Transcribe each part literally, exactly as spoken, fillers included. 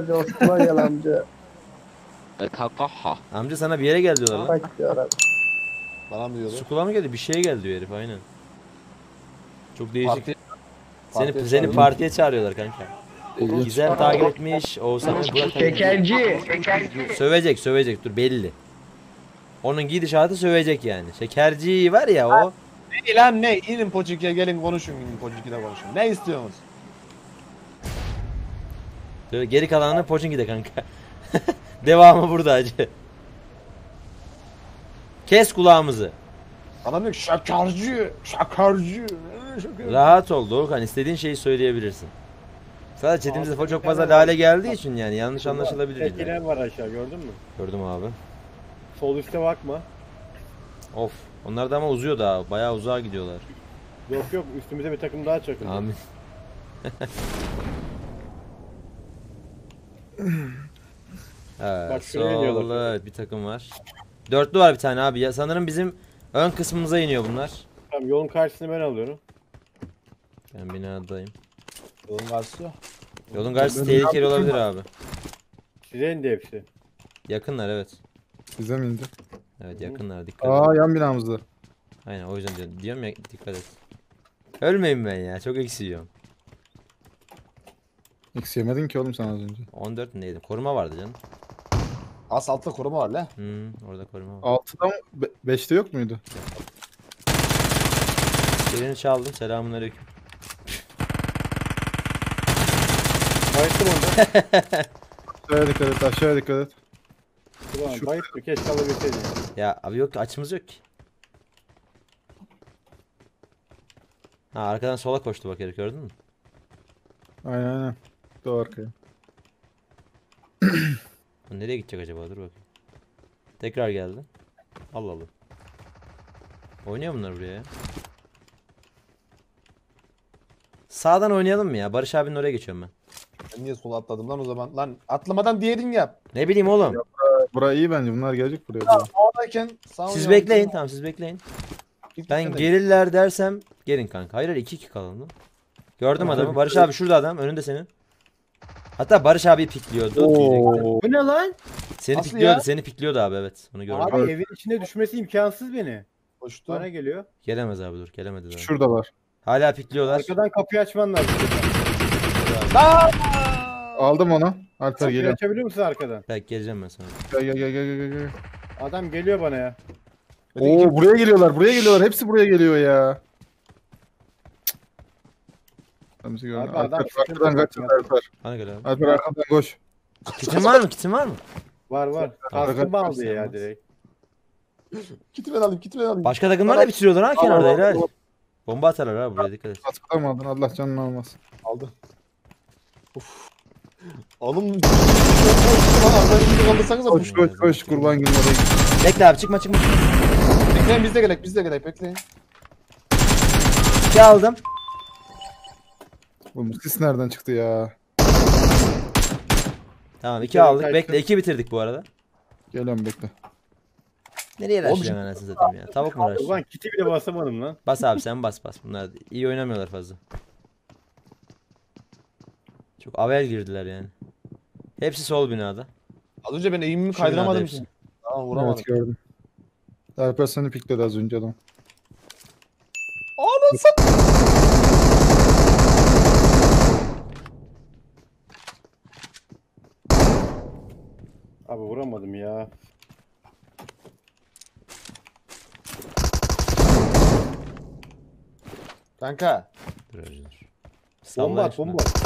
Hadi Osman gel amca. Kakaha. Amca sana bir yere gel diyorlar lan. Bak diyor abi. Bana mı diyorlar? Sukula mı geldi? Bir şeye geldi diyor herif aynen. Çok değişik. Parti. Seni partiye seni çağırıyor. partiye çağırıyorlar kanka. Gizem takip etmiş. Oğuzhan'ın Burak Şekerci. sövecek sövecek dur belli. Onun gidişatı sövecek yani. Şekerci var ya o. Ne lan ne? İnin Poçik'e gelin konuşun. İnin Poçik'e konuşun. Ne istiyorsunuz? Böyle geri kalanını Pochinki'de kanka. Devamı burada acı. Kes kulağımızı. Adam diyor ki şakarcı. Şakarcı. şakarcı. Rahat ol Doğukan, istediğin şeyi söyleyebilirsin. Sadece chatimizde çok fazla lale geldiği için yani yanlış anlaşılabilir. Tekiler var aşağı, gördün mü? Gördüm abi. Sol üstte bakma. Of. Onlar da ama uzuyor daha. Bayağı uzağa gidiyorlar. Yok yok, üstümüze bir takım daha çakıldı. Amin. Evet, Bak şuraya iniyorlar. solda evet, bir takım var. Dörtlü var bir tane abi. Ya sanırım bizim ön kısmımıza iniyor bunlar. Tamam, yolun karşısını ben alıyorum. Ben binadayım. Yolun karşısı yok. Yolun karşısı tehlikeli olabilir abi. Size indi hepsi. Yakınlar evet. Bize mi indi? Evet yakınlar, dikkat et. Aa, yan binamızda. Aynen o yüzden diyorum, diyorum ya dikkat et. Ölmeyin ben ya, çok eksi yiyorum. Eksi yemedin ki oğlum sen az önce. on dört neydi? Koruma vardı canım. As altta koruma var la. Hmm, orada koruma var. altıda mı? beşte yok muydu? Birini çaldım, selamünaleyküm. Bayıttım onda. Aşağıya dikkat et, aşağıya dikkat et. Ulan Şu- bayıttı, keşke alabilseydim. Ya abi yok ki, açımız yok ki. Ha arkadan sola koştu bak herif, gördün mü? Aynen aynen. Doğru arkaya. Bu nereye gidecek acaba, dur bakayım. Tekrar geldi. Allah Allah. Oynuyor bunlar buraya ya. Sağdan oynayalım mı ya? Barış abinin oraya geçiyorum ben. Ben niye sola atladım lan o zaman? Lan atlamadan diğerini yap. Ne bileyim oğlum. Bura iyi bence, bunlar gelecek buraya. Ya sağdayken sağ Siz oynayalım. bekleyin, tamam siz bekleyin. Git, Ben git, gelirler dersem gelin kanka. Hayır hayır, iki iki kalalım lan. Gördüm Abi, adamı. Barış abi şurada adam. Önünde senin. Hatta Barış abi pikliyordu. diyecektim. Oo. Bu ne lan? Seni Nasıl pikliyordu. ya? Seni pikliyordu abi, evet. Onu gördüm. Abi evin içine düşmesi imkansız beni. Koştu. Bana geliyor. Gelemez abi, dur. Gelemedi daha. Şurada var. Hala pikliyorlar. Arkadan kapıyı açman lazım. Aldım onu. Alper Kapıyı geliyor. açabiliyor musun arkadan? Belki geleceğim ben sana. Gel gel gel gel gel gel. Adam geliyor bana ya. Oo, buraya geliyorlar, buraya geliyorlar. Hepsi buraya geliyor ya. Cık. Sen bizi gördün. Abi adam Alper, sıkıntı arkadan kaç yok. Alper. Bana gel abi. Alper arkadan koş. Kitin var mı? Kitin var mı? Var var. Arkadan Kaskımı aldı kaçsın ya yalnız. direkt. Kiti ben alayım, kiti ben alayım. Başka takımlar da bitiriyorlar ha kenarda Al, al, helal. al. Bomba atarlar abi, buraya dikkat et. Kaskıda mı aldın? Allah canını almasın. Aldı. Uf. Alım. Lan arkadan kaldırsanıza. Koş koş koş, kurban günü oraya git. Bekle abi, çıkma çıkma. Bekleyin biz de gelek, biz de gelek bekleyin. İki aldım. Oğlum sis nereden çıktı ya? Tamam iki kere aldık. kaçtı. Bekle, iki bitirdik bu arada. Geliyorum bekle. Nereye Oğlum, rushlayacaksın anasını satayım ya? Tavuk mu rush? Ulan kiti bile basamadım lan. Bas abi sen bas bas. Bunlar iyi oynamıyorlar fazla. Çok avel girdiler yani. Hepsi sol binada. Az önce ben eğimimi Şu binada kaydıramadım hepsi. için. Tamam vuramadım. Evet gördüm. Alper seni pikledi az önce adam. Anasın. Abi vuramadım ya. Kanka. Dur dur. dur. Bomba Sallayın at şunu. bomba at.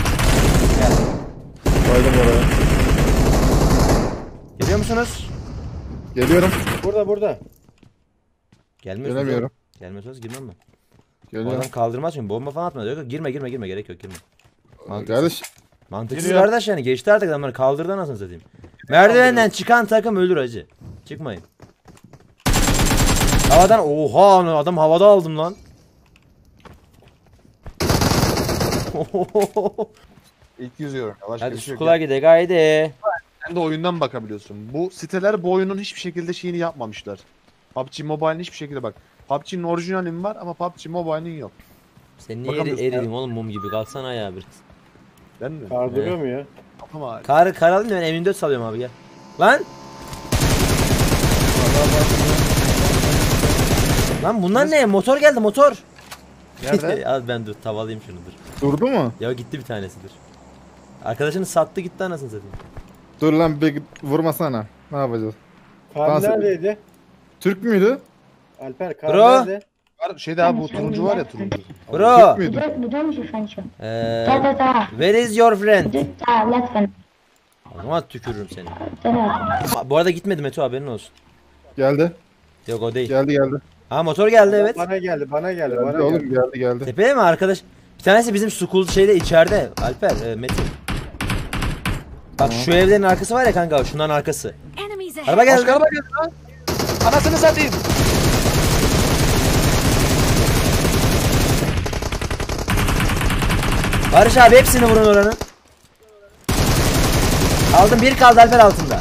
Koydum oraya. Geliyor musunuz? Geliyorum. Burada burada. Gelmiyorsunuz. Gelemiyorum. oğlum. Gelmiyorsanız girmem ben. O Geliyorum. adam kaldırmaz çünkü bomba falan atmadı. Yok, yok, girme girme girme, gerek yok, girme. Mantıksız. Kardeş Mantıksız Giriyor. kardeş yani, geçti artık adamları, kaldırdı anasını satayım. Merdivenden çıkan takım ölür acı. Çıkmayın. Havadan oha, adam havada aldım lan. İlk yüzüyorum. Başka Hadi bir şey yok. skula gide gaydi. Sen de oyundan bakabiliyorsun. Bu siteler bu oyunun hiçbir şekilde şeyini yapmamışlar. P U B G Mobile'in hiçbir şekilde bak. P U B G'nin orijinalinin var ama P U B G Mobile'nin yok. Sen niye eri, Bakamıyorsun eridin oğlum, mum gibi kalksana ayağa biraz. Ben mi? Kardırıyor mu ya? Kafam ağrıyor. Kar, kar alayım da ben M yirmi dört salıyorum abi gel. Lan. Lan bunlar ne? Motor geldi motor. Nerede? Al ben dur tavalayayım şunu dur. Durdu mu? Ya gitti bir tanesidir. Arkadaşını sattı gitti anasını satayım. Dur lan bir vurmasana. Ne yapacağız? Kaan Dans- neredeydi? Türk müydü? Alper Kaan Bro. nerede? Var, Şeyde abi bu turuncu var ya turuncu. Bro. Türk müydü? Где, где мой Франчо? Eee Да, да, да. where is your friend? Да, Латван. Ama tükürürüm seni. Да, да. Aa, bu arada gitmedi Meto haberin olsun. Geldi. Yok o değil. Geldi geldi. Ha motor geldi evet. Bana geldi, bana geldi, Geldi bana oğlum geldi. geldi geldi. Tepede mi arkadaş? Bir tanesi bizim school şeyde içeride. Alper, e, Metin. Bak şu evlerin arkası var ya kanka, şunların arkası. Enemies ahead. Araba geldi. Başka araba geldi lan. Anasını satayım. Barış abi hepsini vurun oranın. Aldım, bir kaldı Alper altında.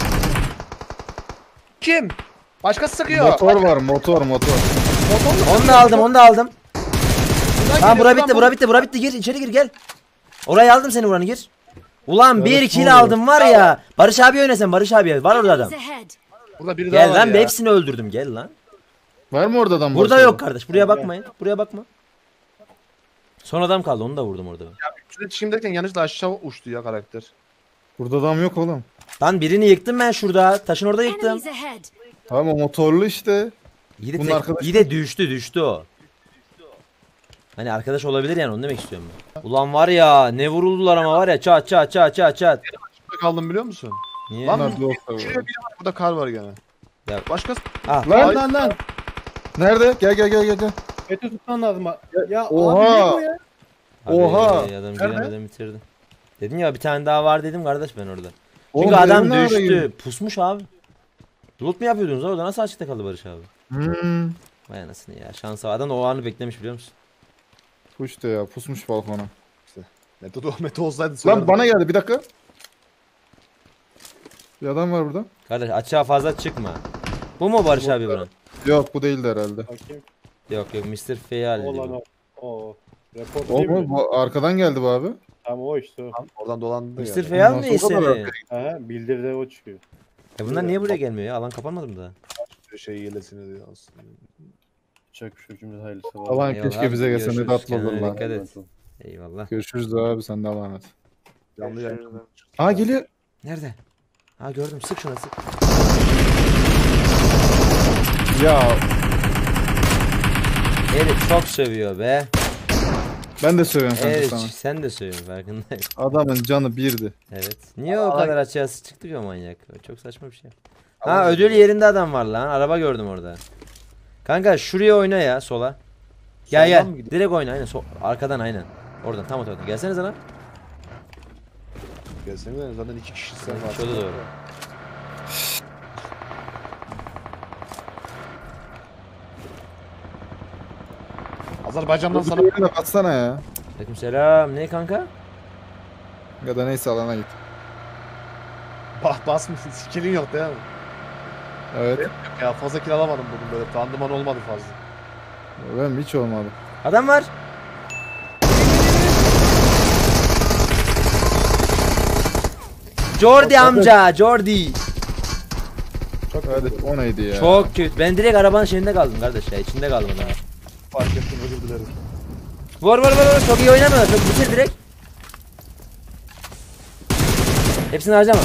Kim? Başkası sıkıyor. Motor var motor motor. Onu da aldım, onu da aldım. Buradan Tamam geliyor, bura buradan bitti, bura bitti, bura bitti. Gir içeri gir gel. Orayı aldım seni, buranı gir. Ulan bir Evet, kill ne oluyor? aldım var ya. Barış abi oynasın, Barış abi. Var orada adam. Enemies ahead. Burada biri daha Gel var lan, ya. hepsini öldürdüm gel lan. Var mı orada adam? Burada başka? yok kardeş, buraya bakmayın. Buraya bakma. Son adam kaldı, onu da vurdum orada ben. Üstüne çıkayım derken yanlışla aşağı uçtu ya karakter. Burada adam yok oğlum. Lan birini yıktım ben şurada. Taşın orada yıktım. Enemies ahead. Tamam o motorlu işte. İyi de, Bunun tek- arkadaşı- iyi de düştü düştü o. Hani arkadaş olabilir yani, onu demek istiyorum ben. Ulan var ya ne vuruldular ama var ya, çat çat çat çat çat. Burada kaldım biliyor musun? Niye? Lan Bunlar dost da Şuraya var. biri var, burada kar var gene. Ya- Başkası. Ah, Lan Lan lan. nerede? Gel gel gel gel. gel. Mete tutman lazım. ha. Ya Oha. abi ne bu ya? abi, Oha. Adam Nerede? giremeden bitirdi. Dedim ya bir tane daha var dedim kardeş ben orada. Oğlum, Çünkü bu adam evin nerede düştü. girdi? Pusmuş abi. Loot mu yapıyordunuz orada? Nasıl açıkta kaldı Barış abi? Hmm. Vay anasını ya. Şansa adam o anı beklemiş biliyor musun? Puş da ya pusmuş balkona. Mete, Mete olsaydı Lan söylerdim. bana geldi bir dakika. Bir adam var burada. Kardeş açığa fazla çıkma. Bu mu Barış abi bunun? Yok bu değildi herhalde. Bakayım. Yok yok mister F'yi hallediyor. Olan bu. o. O. Report O değil mu? mi? Bu arkadan geldi bu abi. Tamam o işte o. Oradan dolandı mister ya. F'yi almıyor Nasıl o kadar seni. Aha bildiride o çıkıyor. E bunlar niye buraya gelmiyor ya? Alan kapanmadı mı daha? Şey yelesini diyor aslında. Çak şu cümle hayırlısı var. Alan Eyvallah keşke abi, bize gelse ne görüşürüz. tatlı olur Kendine lan. dikkat et. Eyvallah. Görüşürüz abi sen de Allah'a emanet. Yanlı yayın. Aa geliyor. Nerede? Ha gördüm, sık şuna sık. Ya Herif çok sövüyor be. ben de söylüyorum kanka Evet sana. sen de sövüyorsun farkındayım. Adamın canı birdi. Evet. Niye o kadar açığa çıktı ki o manyak? O çok saçma bir şey. Ha ödül yerinde adam var lan. Araba gördüm orada. Kanka şuraya oyna ya sola. Gel gel. Soldan mı gidiyor? Direkt oyna aynen. So arkadan aynen. Oradan tam ortadan. Gelsenize lan. Gelsene de zaten iki kişi sen var. Şurada doğru. Azerbaycan'dan sana Sana bir atsana ya. Aleykümselam. Ne kanka? Ya da neyse alana git. bah basmışsın. Skillin yok değil mi? Evet. Ya fazla kill alamadım bugün böyle. Randıman olmadı fazla. Ben hiç olmadı. Adam var. Jordi amca, Jordi. Hadi o neydi ya? Çok kötü. Ben direkt arabanın şeyinde kaldım kardeş ya. İçinde kaldım adam. Fark ettim, özür dilerim. Vur vur vur vur. Çok iyi oynamıyorlar. Çok bitir direkt. Hepsini harcama.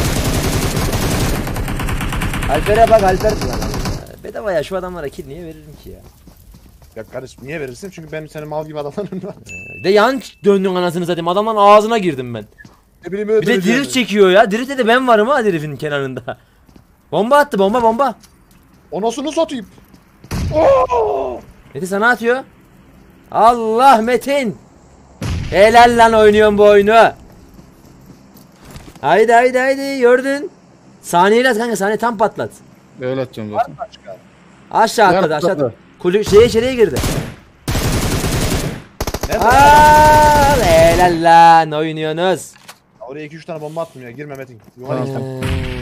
Alper'e bak, Alper. Lan, bedava ya, şu adamlara kill niye veririm ki ya? Ya kardeşim niye verirsin? Çünkü benim senin mal gibi adamların önüne. De yan döndün anasını satayım. Adamın ağzına girdim ben. Ne bileyim Bir de drift çekiyor ya. Drift'te de ben varım ha herifin kenarında. Bomba attı, bomba bomba. Onasını satayım. Metin sana atıyor. Allah Metin. Helal lan, oynuyorsun bu oyunu. Haydi haydi haydi, gördün. Saniyeyle at kanka, saniye tam patlat. Öyle atacağım zaten. Aşağı atladı, Nerede aşağı atladı? atladı. Kulü şeye içeriye girdi. Nerede? Aa, helal lan, oynuyorsunuz. Oraya iki üç tane bomba attım ya. Girme Metin. Yuvarı Tamam. gittim.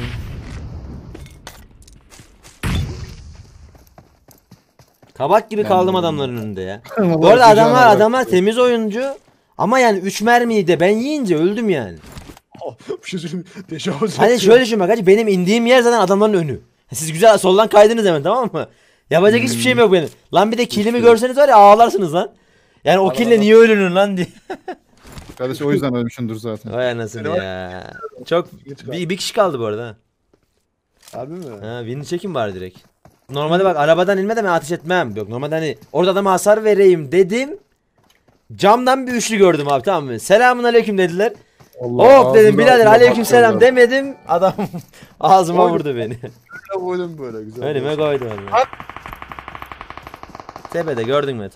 Kabak gibi Ben kaldım de- adamların önünde ya. Vallahi Bu arada kucağına adamlar bak. adamlar temiz oyuncu. Ama yani üç mermiyi de ben yiyince öldüm yani. Bu çocuğun tecavüz Hani ediyor. şöyle düşün bak hacı, benim indiğim yer zaten adamların önü. Siz güzel soldan kaydınız hemen, tamam mı? Yapacak hiçbir şeyim yok benim. Lan bir de killimi görseniz var ya ağlarsınız lan. Yani o kille niye ölünün lan diye. Kardeş o yüzden ölmüşündür zaten. Vay anasını ya. Çok bir, bir kişi kaldı bu arada. ha. Harbi mi? Ha, win'i çekin bari direkt. Normalde bak arabadan inme de ben ateş etmem. Yok normalde hani orada adama hasar vereyim dedim. Camdan bir üçlü gördüm abi, tamam mı? Selamun aleyküm dediler. Allah, Hop dedim ağzına birader laf aleyküm selam atıyorlar. demedim. Adam ağzıma Oy. vurdu beni. Oğlum böyle güzel. Önüme koydu valla. Tepede gördün mü Eto?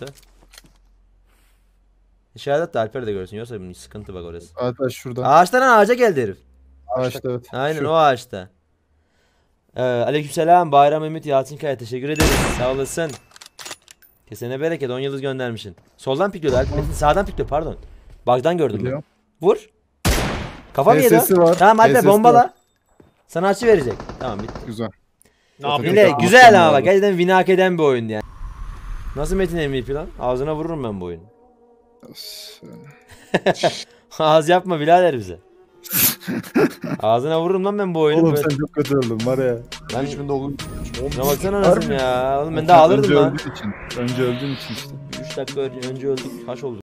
İşaret de Alper de görsün, yoksa bunun sıkıntı bak orası. Alper şurada. Ağaçtan ağaca geldi herif. Ağaçta evet. Aynen Şu. o ağaçta. Ee, aleykümselam Bayram Ümit Yalçınkaya, teşekkür ederim. Sağ olasın. Kesene bereket, on yıldız göndermişsin. Soldan pikliyordu Alper. Metin sağdan pikliyor, pardon. Bug'dan gördüm ben. Biliyorum. Vur. Kafa mı yedi o? H S'si var. Tamam Alper H S'si bombala. var. Sana açı verecek. Tamam bitti. Güzel. Ne yapıyor? Bile Tamam, güzel tamam ama bak abi. gerçekten win hak eden bir oyun yani. Nasıl Metin M V P lan? Ağzına vururum ben bu oyunu. Ağız yapma birader bize. Ağzına vururum lan ben bu oyunu. Oğlum Böyle- sen çok kötü öldün var ya. Ben üç bin dokuz Şuna baksana nasıl ya. Oğlum ben de ağlardım Önce lan. öldüğün için. Önce öldüğün için işte. üç dakika önce, önce öldük. Kaç oldu?